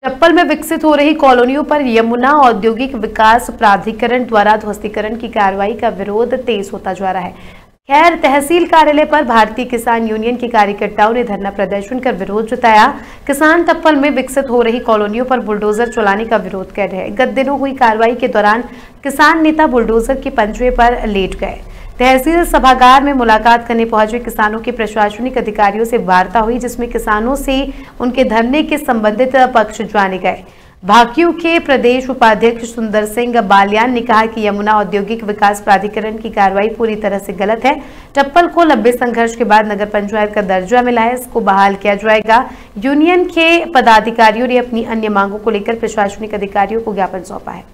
चप्पल में विकसित हो रही कॉलोनियों पर यमुना औद्योगिक विकास प्राधिकरण द्वारा ध्वस्तीकरण की कार्रवाई का विरोध तेज होता जा रहा है। खैर, तहसील कार्यालय पर भारतीय किसान यूनियन के कार्यकर्ताओं ने धरना प्रदर्शन कर विरोध जताया। किसान टप्पल में विकसित हो रही कॉलोनियों पर बुलडोजर चलाने का विरोध कर रहे हैं। गत दिनों हुई कार्रवाई के दौरान किसान नेता बुलडोजर के पंजे पर लेट गए। तहसील सभागार में मुलाकात करने पहुंचे किसानों के प्रशासनिक अधिकारियों से वार्ता हुई, जिसमें किसानों से उनके धरने के संबंधित पक्ष जाने गए। भाकियू के प्रदेश उपाध्यक्ष सुंदर सिंह बालियान ने कहा कि यमुना औद्योगिक विकास प्राधिकरण की कार्रवाई पूरी तरह से गलत है। टप्पल को लंबे संघर्ष के बाद नगर पंचायत का दर्जा मिला है, इसको बहाल किया जाएगा। यूनियन के पदाधिकारियों ने अपनी अन्य मांगों को लेकर प्रशासनिक अधिकारियों को ज्ञापन सौंपा है।